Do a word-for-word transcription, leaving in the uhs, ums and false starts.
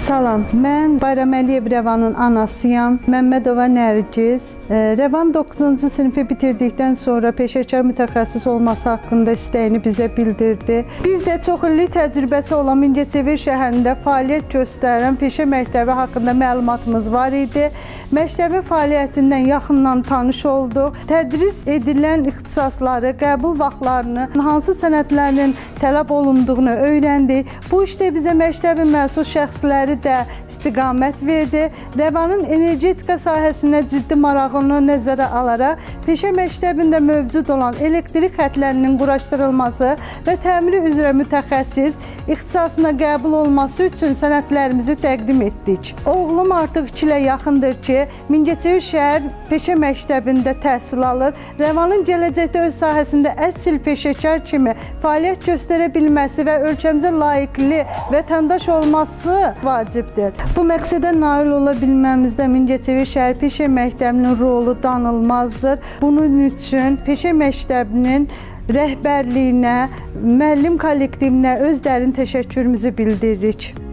Salam, mən Bayram Əliyev Rəvanın anasıyam. Məmmədova Nərgiz. Rəvan doqquzuncu sinifi bitirdikdən sonra peşəkar mütəxəssis olması haqqında istəyini bizə bildirdi. Biz də çox illik təcrübəsi olan Mingəçevir şəhərində fəaliyyət göstərən peşə məktəbi haqqında məlumatımız var idi. Məktəbin fəaliyyətindən yaxından tanış olduq. Tədris edilən ixtisasları, qəbul vaxtlarını, hansı sənədlərinin tələb olunduğunu öyrəndik. Bu işdə bizə məktəbin məsul şəxsləri də istiqamət verdi. Rəvanın energetika sahəsində ciddi marağını nəzərə alaraq peşə məktəbində mövcud olan elektrik xətlərinin quraşdırılması və təmiri üzrə mütəxəssis ixtisasına qəbul olması üçün sənədlərimizi təqdim etdik. Oğlum artıq iki ilə yaxındır ki, Mingəçevir şəhər peşə məktəbində təhsil alır. Rəvanın gələcəkdə öz sahəsində əsl peşəkar kimi fəaliyyət göstərə bilməsi və ölkəmizə layiqli vətəndaş olması vacibdir. Bu məqsədə nail ola bilməmizdə Mingəçevir şəhər peşə məktəbinin rolu danılmazdır. Bunun üçün peşə məktəbinin rəhbərliyinə, müəllim kollektivinə öz dərin təşəkkürümüzü bildiririk.